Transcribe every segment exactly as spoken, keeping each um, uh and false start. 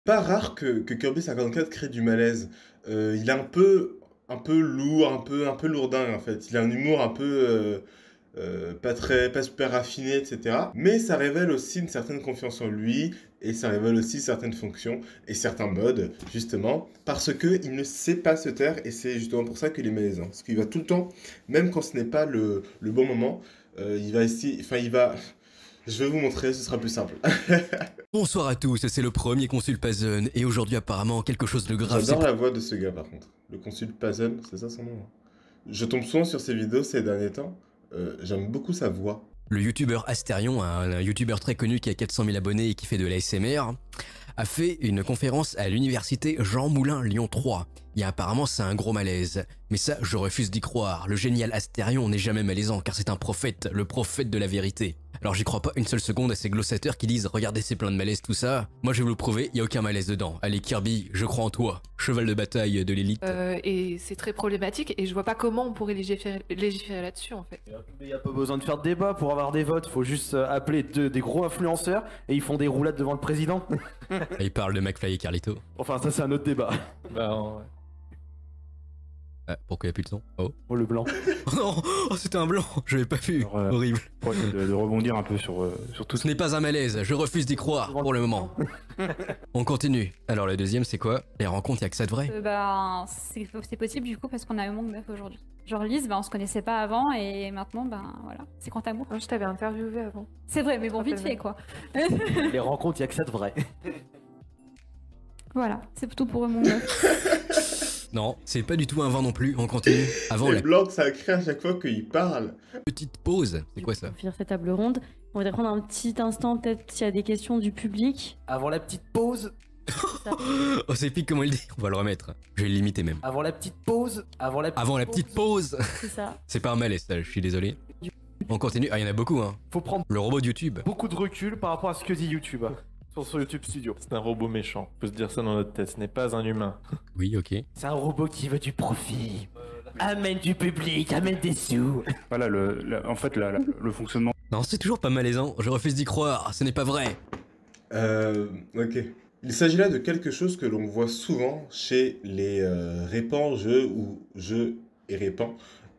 Pas rare que que Kirby cinquante-quatre crée du malaise. Heu, il est un peu un peu lourd, un peu un peu lourdingue, en fait. Il a un humour un peu, heu heu, pas très pas super raffiné et cetera. Mais ça révèle aussi une certaine confiance en lui et ça révèle aussi certaines fonctions et certains modes, justement, parce qu'il ne sait pas se taire et c'est justement pour ça qu'il est malaisant. Parce qu'il va tout le temps, même quand ce n'est pas le le bon moment, heu, il va essayer enfin il va je vais vous montrer, ce sera plus simple. Bonsoir à tous, c'est le premier Consul Pazon, et aujourd'hui apparemment quelque chose de grave s'est J'adore la voix de ce gars par contre. Le consul Pazen, c'est ça son nom, hein. Je tombe souvent sur ses vidéos ces derniers temps. Euh, j'aime beaucoup sa voix. Le youtubeur Asterion, un, un youtubeur très connu qui a quatre cent mille abonnés et qui fait de l'A S M R, a fait une conférence à l'université Jean Moulin Lyon trois. Et apparemment c'est un gros malaise. Mais ça, je refuse d'y croire. Le génial Asterion n'est jamais malaisant car c'est un prophète, le prophète de la vérité. Alors j'y crois pas une seule seconde à ces glossateurs qui disent « Regardez c'est plein de malaise tout ça ». Moi je vais vous le prouver, y a aucun malaise dedans. Allez Kirby, je crois en toi. Cheval de bataille de l'élite. Euh, et c'est très problématique et je vois pas comment on pourrait légiférer, légiférer là-dessus en fait. Il n'y a pas besoin de faire de débat pour avoir des votes, faut juste euh, appeler deux- des gros influenceurs et ils font des roulades devant le président. Et il parle de McFly et Carlito. Enfin ça c'est un autre débat. Bah ouais. Ah, pourquoi y a plus de son? Oh. Oh le blanc. Oh non, oh, c'était un blanc, je l'ai pas vu. Alors, euh, Horrible. pour essayer de, de rebondir un peu sur, euh, sur tout Ce n'est pas un malaise, je refuse d'y croire pour le moment. On continue. Alors le deuxième c'est quoi? Les rencontres, y'a que ça de vrai? Euh, bah, c'est c'est possible du coup parce qu'on a un manque meuf aujourd'hui. Genre Lise, bah, on se connaissait pas avant et maintenant, ben voilà, c'est quand amour. Moi je t'avais interviewé avant. C'est vrai, mais bon, vite fait quoi. Les rencontres, il y a que ça de vrai. Voilà, c'est tout pour mon meuf. Non, c'est pas du tout un vin non plus, on continue. Avant Les la blancs que ça crée à chaque fois qu'il parle. petite pause, c'est quoi ça? Pour finir cette table ronde, on voudrait prendre un petit instant, peut-être s'il y a des questions du public. Avant la petite pause, Oh c'est épique comment il dit, on va le remettre. Je vais le limiter même. avant la petite pause, avant la petite Avant la pause. petite pause. C'est ça. C'est pas un malaise ça, je suis désolé. On continue, ah il y en a beaucoup hein. Faut prendre Le robot de YouTube. beaucoup de recul par rapport à ce que dit YouTube. Sur son YouTube Studio. C'est un robot méchant. Faut se dire ça dans notre tête. Ce n'est pas un humain. Oui, ok. C'est un robot qui veut du profit. Amène du public, amène des sous. Voilà, le, le- en fait, la- la- le fonctionnement Non, c'est toujours pas malaisant, je refuse d'y croire, ce n'est pas vrai. Euh, ok. Il s'agit là de quelque chose que l'on voit souvent chez les euh, répans jeux ou jeux et répans.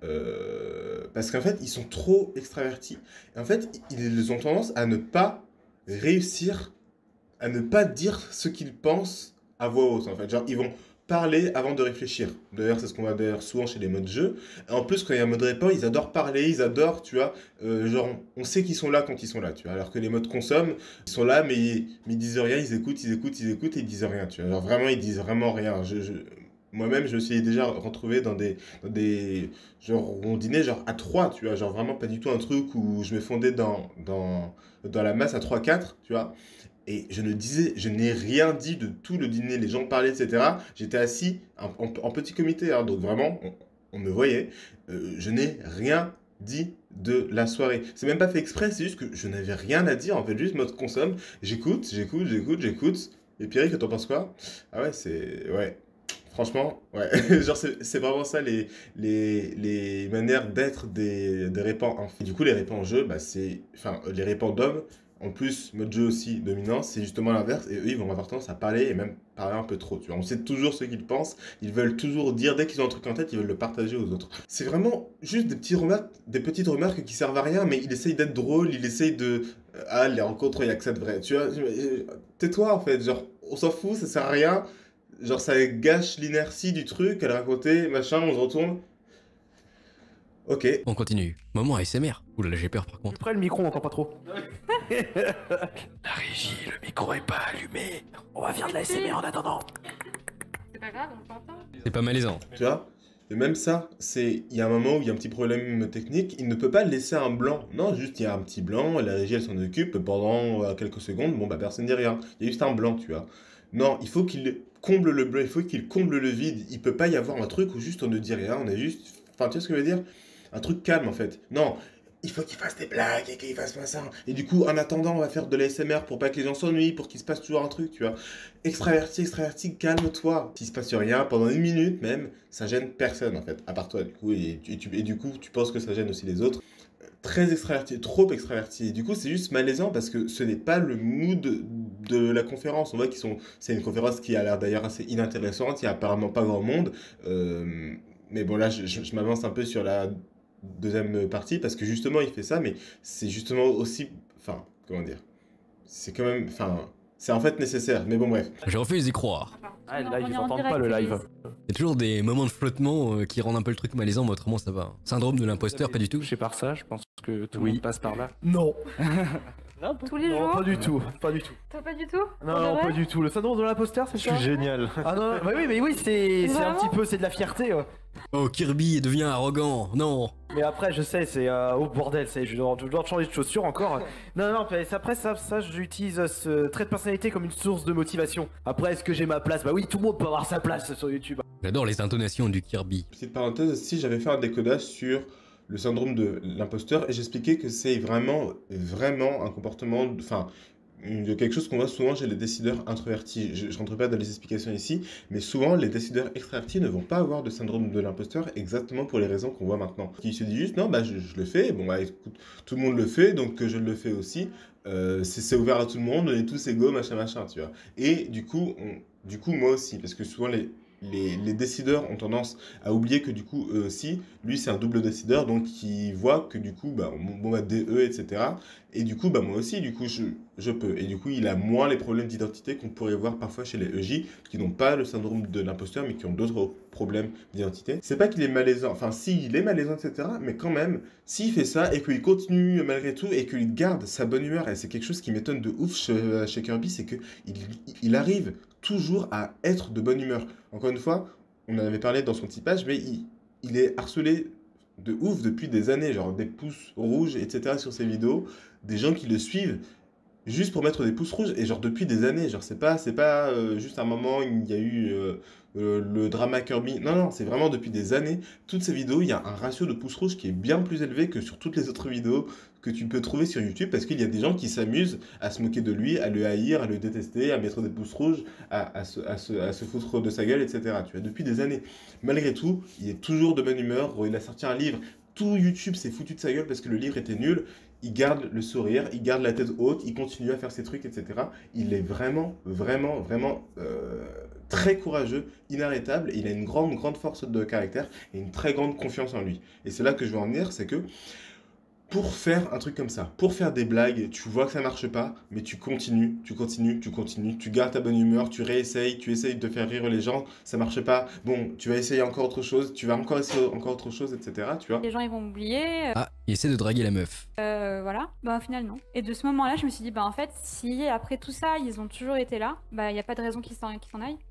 Euh, parce qu'en fait, ils sont trop extravertis. Et en fait, ils ont tendance à ne pas réussir, à ne pas dire ce qu'ils pensent à voix haute. En fait, genre, ils vont parler avant de réfléchir. D'ailleurs, c'est ce qu'on voit d'ailleurs souvent chez les modes jeu. Et en plus, quand il y a un mode répand, ils adorent parler, ils adorent, tu vois, euh, genre, on sait qu'ils sont là quand ils sont là, tu vois. Alors que les modes consomme, ils sont là, mais ils, mais ils disent rien, ils écoutent, ils écoutent, ils écoutent et ils disent rien, tu vois. Genre, vraiment, ils disent vraiment rien. Je, je- Moi-même, je me suis déjà retrouvé dans des, dans des, genre, où on dînait genre à trois, tu vois, genre vraiment pas du tout un truc où je me fondais dans, dans, dans la masse à trois quatre, tu vois. Et je ne disais, je n'ai rien dit de tout le dîner, les gens parlaient, et cetera. J'étais assis en, en- en petit comité, hein, donc vraiment, on, on me voyait. Euh, je n'ai rien dit de la soirée. C'est même pas fait exprès, c'est juste que je n'avais rien à dire, en fait, juste mode consomme. J'écoute, j'écoute, j'écoute, j'écoute. Et Pierrick, t'en penses quoi? Ah ouais, c'est... Ouais. Franchement, ouais. Genre, c'est c'est vraiment ça, les, les, les manières d'être des, des répans. Hein. Du coup, les répans en jeu, bah, c'est... Enfin, euh, les répans d'hommes, en plus, mode jeu aussi dominant, c'est justement l'inverse. Et eux, ils vont avoir tendance à parler et même parler un peu trop. Tu vois. On sait toujours ce qu'ils pensent. Ils veulent toujours dire, dès qu'ils ont un truc en tête, ils veulent le partager aux autres. C'est vraiment juste des petits remarques, des petites remarques qui servent à rien, mais il essaye d'être drôle, il essaye de... euh, Ah, les rencontres, il y a que ça de vrai. Tu vois, euh, tais-toi en fait. Genre, on s'en fout, ça sert à rien. Genre, ça gâche l'inertie du truc, elle racontait, machin, on se retourne. Ok. On continue. Moment A S M R. Oula, j'ai peur par Plus contre. près le micro, on entend pas trop. La régie, le micro est pas allumé. On va faire de la S M R en attendant. C'est pas grave, on t'entend. C'est pas malaisant. Tu vois? Et même ça, c'est... Il y a un moment où il y a un petit problème technique, il ne peut pas laisser un blanc. Non, juste il y a un petit blanc, la régie elle s'en occupe, pendant euh, quelques secondes, bon bah personne dit rien. Il y a juste un blanc, tu vois. Non, il faut qu'il comble le blanc, il faut qu'il comble le vide. Il peut pas y avoir un truc où juste on ne dit rien, on est juste... Enfin, tu vois ce que je veux dire? Un truc calme en fait. Non, il faut qu'il fasse des blagues et qu'il fasse pas ça. Et du coup, en attendant, on va faire de l'A S M R pour pas que les gens s'ennuient, pour qu'il se passe toujours un truc, tu vois. Extraverti, extraverti, calme-toi. S'il se passe rien, pendant une minute même, ça gêne personne en fait, à part toi du coup. Et, tu- et tu- et du coup, tu penses que ça gêne aussi les autres. très extraverti, trop extraverti. Et du coup, c'est juste malaisant parce que ce n'est pas le mood de la conférence. On voit qu'ils sont, c'est une conférence qui a l'air d'ailleurs assez inintéressante. Il n'y a apparemment pas grand monde. Euh, mais bon, là, je, je- je m'avance un peu sur la deuxième partie parce que justement, il fait ça, mais c'est justement aussi, enfin, comment dire, c'est quand même, enfin, c'est en fait nécessaire. Mais bon, bref. Je refuse d'y croire. Ah, le On live, est ils en entendent direct, pas le live. Elise. Il y a toujours des moments de flottement euh, qui rendent un peu le truc malaisant, mais autrement ça va. Syndrome de l'imposteur, pas du tout. Touché par ça, je pense que tout le Oui. monde passe par là. Non. Tous les Non, jours. pas du tout, pas du tout. Toi, pas du tout. Non, Pour de non, vrai pas du tout. Le syndrome de l'imposteur, c'est Je ça suis génial. Ah non, non, bah oui, mais oui, c'est c'est un Vraiment petit peu, c'est de la fierté. ouais. Oh, Kirby devient arrogant, non. Mais après, je sais, c'est euh, au bordel, c'est je dois, je dois changer de chaussures encore. Non, non, mais après ça, ça, j'utilise ce trait de personnalité comme une source de motivation. Après, est-ce que j'ai ma place? Bah oui, tout le monde peut avoir sa place sur YouTube. J'adore les intonations du Kirby. Petite parenthèse aussi, j'avais fait un décodage sur le syndrome de l'imposteur et j'expliquais que c'est vraiment, vraiment un comportement, enfin, de quelque chose qu'on voit souvent chez les décideurs introvertis. Je ne rentre pas dans les explications ici, mais souvent les décideurs extravertis ne vont pas avoir de syndrome de l'imposteur exactement pour les raisons qu'on voit maintenant. Ils se disent juste, non, bah, je, je le fais, bon, bah, écoute, tout le monde le fait, donc je le fais aussi. Euh, c'est c'est ouvert à tout le monde, on est tous égaux, machin, machin, tu vois. Et du coup, on- du coup, moi aussi, parce que souvent les, les, les décideurs ont tendance à oublier que du coup, eux aussi, lui c'est un double décideur, donc il voit que du coup, bah, bon, bon, bah, D E, et cetera. Et du coup, bah, moi aussi, du coup, je, je peux. Et du coup, il a moins les problèmes d'identité qu'on pourrait voir parfois chez les E J, qui n'ont pas le syndrome de l'imposteur, mais qui ont d'autres problèmes d'identité. C'est pas qu'il est malaisant, enfin, si, il est malaisant, et cetera. Mais quand même, s'il fait ça et qu'il continue malgré tout et qu'il garde sa bonne humeur, et c'est quelque chose qui m'étonne de ouf chez, chez Kirby, c'est qu'il il arrive toujours à être de bonne humeur. Encore une fois, on en avait parlé dans son typage, mais il, il est harcelé de ouf depuis des années, genre des pouces rouges, et cetera sur ses vidéos, des gens qui le suivent juste pour mettre des pouces rouges, et genre depuis des années, genre c'est pas, c'est pas euh, juste un moment, il y a eu euh, euh, le drama Kirby, non, non, c'est vraiment depuis des années, toutes ces vidéos, il y a un ratio de pouces rouges qui est bien plus élevé que sur toutes les autres vidéos que tu peux trouver sur YouTube, parce qu'il y a des gens qui s'amusent à se moquer de lui, à le haïr, à le détester, à mettre des pouces rouges, à, à, se, à, se, à se foutre de sa gueule, et cetera. Tu vois, depuis des années. Malgré tout, il est toujours de bonne humeur, il a sorti un livre, tout YouTube s'est foutu de sa gueule parce que le livre était nul, il garde le sourire, il garde la tête haute, il continue à faire ses trucs, et cetera. Il est vraiment, vraiment, vraiment euh, très courageux, inarrêtable, et il a une grande, grande force de caractère et une très grande confiance en lui. Et c'est là que je veux en venir, c'est que pour faire un truc comme ça, pour faire des blagues, tu vois que ça marche pas, mais tu continues, tu continues, tu continues, tu gardes ta bonne humeur, tu réessayes, tu essayes de faire rire les gens, ça marche pas, bon, tu vas essayer encore autre chose, tu vas encore essayer encore autre chose, et cetera. Tu vois. Les gens ils vont m'oublier, Ah, il essaie de draguer la meuf. euh, voilà. Bah au final non. Et de ce moment-là, je me suis dit bah en fait si après tout ça ils ont toujours été là, bah il y a pas de raison qu'ils s'en qu'ils s'en aillent.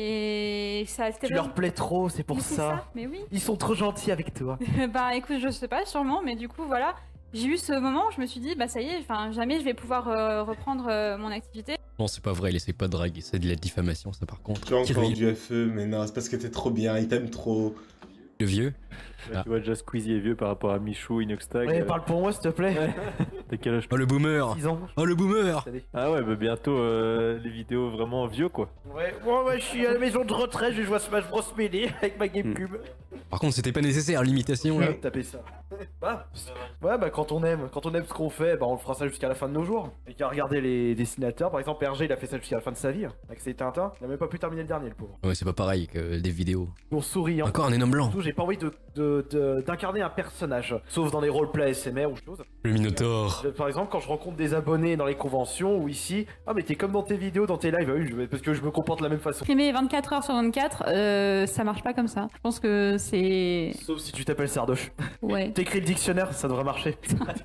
Et ça c'était Tu leur plais trop, c'est pour Mais c'est ça. Mais oui. Ils sont trop gentils avec toi. Bah écoute, je sais pas sûrement, mais du coup voilà. J'ai eu ce moment où je me suis dit, bah ça y est, enfin jamais je vais pouvoir euh, reprendre euh, mon activité. Non, c'est pas vrai, il essaie pas de draguer, c'est de la diffamation, ça par contre. Tu as encore Kirby, du F E, mais non, c'est parce que t'es trop bien, il t'aime trop. le vieux. Là, Ah. tu vois déjà Squeezie est vieux par rapport à Michou, Inoxtag. Ouais, euh, parle pour moi, s'il te plaît. T'as quel âge? Oh le boomer. six ans. Oh le boomer. Ah ouais, bah bientôt euh, les vidéos vraiment vieux quoi. Ouais, ouais, ouais, je suis à la maison de retraite, je joue à Smash Bros Melee avec ma GameCube. Par contre, c'était pas nécessaire l'imitation là. Ouais, taper ça. Bah, ouais, bah quand on aime, quand on aime ce qu'on fait, bah on le fera ça jusqu'à la fin de nos jours. Et qu'à regarder les dessinateurs, par exemple Hergé il a fait ça jusqu'à la fin de sa vie, hein, avec ses Tintins, il a même pas pu terminer le dernier le pauvre. Ouais, c'est pas pareil que des vidéos. On sourit, hein. Encore un énorme blanc. Surtout, j'ai pas envie de, de- de- d'incarner un personnage, sauf dans les roleplay A S M R ou chose. Le Minotaure. Je- Par exemple, quand je rencontre des abonnés dans les conventions ou ici, ah mais t'es comme dans tes vidéos, dans tes lives, ah oui, je- parce que je me comporte de la même façon. Filmer vingt-quatre heures sur vingt-quatre, euh, ça marche pas comme ça. Je pense que c'est... Sauf si tu t'appelles Sardoche. Ouais. T'écris le dictionnaire, ça devrait marcher.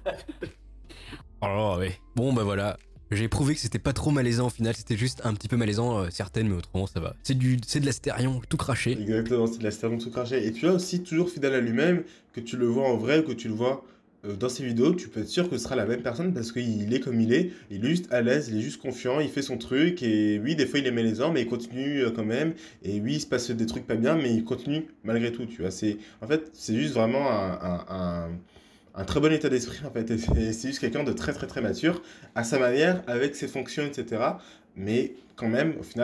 Oh là là, ouais. Bon bah voilà. J'ai prouvé que c'était pas trop malaisant au final, c'était juste un petit peu malaisant, euh, certaines, mais autrement ça va. C'est du, c'est de l'astérion, tout craché. Exactement, c'est de la star tout craché. Et tu vois aussi toujours fidèle à lui-même, que tu le vois en vrai ou que tu le vois euh, dans ses vidéos, tu peux être sûr que ce sera la même personne parce qu'il est comme il est, il est juste à l'aise, il est juste confiant, il fait son truc et oui, des fois il est malaisant, mais il continue euh, quand même. Et oui, il se passe des trucs pas bien, mais il continue malgré tout, tu vois. C'est, en fait, c'est juste vraiment un, un, un- un très bon état d'esprit en fait. Et C'est c'est juste quelqu'un de très très très mature à sa manière, avec ses fonctions, et cetera. Mais quand même, au final,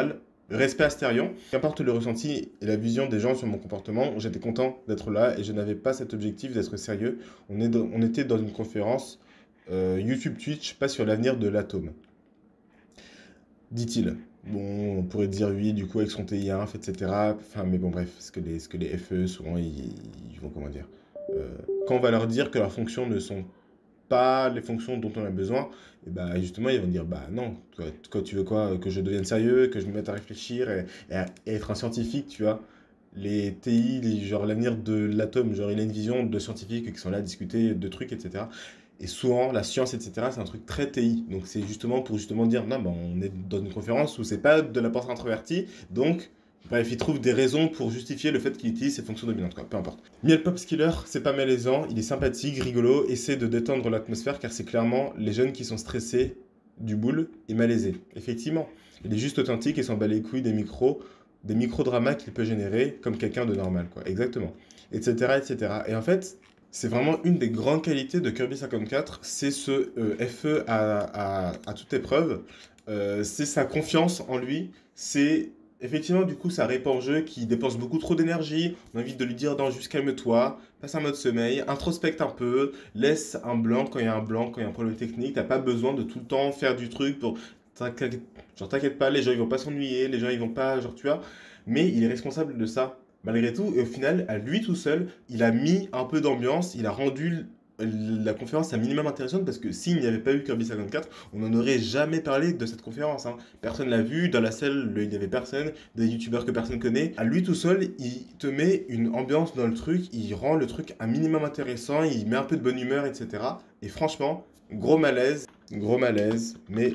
Respect Astérion, qu'importe le ressenti et la vision des gens sur mon comportement, j'étais content d'être là et je n'avais pas cet objectif d'être sérieux. On, est dans- on était dans une conférence euh, YouTube Twitch, pas sur l'avenir de l'atome. Dit-il. Bon, on pourrait dire oui, du coup, avec son T I un, et cetera. Enfin, mais bon, bref, ce que les, ce que les F E, souvent, ils, ils vont, comment dire. euh, quand on va leur dire que leurs fonctions ne sont pas les fonctions dont on a besoin, et bah, justement, ils vont dire, bah non, toi, toi, tu veux quoi? Que je devienne sérieux, que je me mette à réfléchir et, et à- et être un scientifique, tu vois. Les T I, les- genre l'avenir de l'atome, genre il a une vision de scientifiques qui sont là à discuter de trucs, et cetera. Et souvent, la science, et cetera, c'est un truc très T I. Donc, c'est justement pour justement dire, non, ben, on est dans une conférence où c'est pas de la pensée introvertie. Donc, bref, il trouve des raisons pour justifier le fait qu'il utilise ses fonctions dominantes, quoi. Peu importe. Miel Pop Skiller, c'est pas malaisant, il est sympathique, rigolo, essaie de détendre l'atmosphère car c'est clairement les jeunes qui sont stressés du boule et malaisés. Effectivement, il est juste authentique et s'en bat les couilles des micros, des micro-dramas qu'il peut générer comme quelqu'un de normal, quoi. Exactement. Etc, et cetera. Et en fait, c'est vraiment une des grandes qualités de Kirby cinquante-quatre, c'est ce euh, F E à, à, à toute épreuve, euh, c'est sa confiance en lui, c'est effectivement du coup ça répand jeu qui dépense beaucoup trop d'énergie, on a envie de lui dire non juste calme-toi, passe un mode sommeil, introspecte un peu, laisse un blanc quand il y a un blanc, quand il y a un problème technique, t'as pas besoin de tout le temps faire du truc pour... T'inquiète, genre t'inquiète pas, les gens ils vont pas s'ennuyer, les gens ils vont pas, genre tu vois, mais il est responsable de ça. Malgré tout, et au final, à lui tout seul, il a mis un peu d'ambiance, il a rendu l- la conférence un minimum intéressante parce que s'il n'y avait pas eu Kirby cinquante-quatre, on n'en aurait jamais parlé de cette conférence, hein. Personne l'a vu, dans la salle, le- il n'y avait personne, des youtubeurs que personne connaît. À lui tout seul, il te met une ambiance dans le truc, il rend le truc un minimum intéressant, il met un peu de bonne humeur, et cetera. Et franchement, gros malaise, gros malaise, mais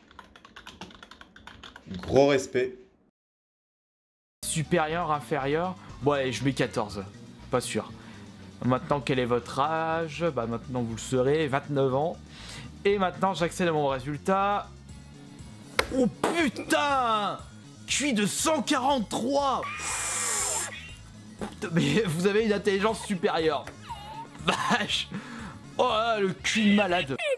gros respect. Supérieur, inférieur, bon allez, je mets quatorze, pas sûr. Maintenant, quel est votre âge? Bah maintenant vous le saurez, vingt-neuf ans. Et maintenant j'accède à mon résultat. Oh putain! Je suis de cent quarante-trois! Putain, mais vous avez une intelligence supérieure. Vache! Oh là, le cul de malade!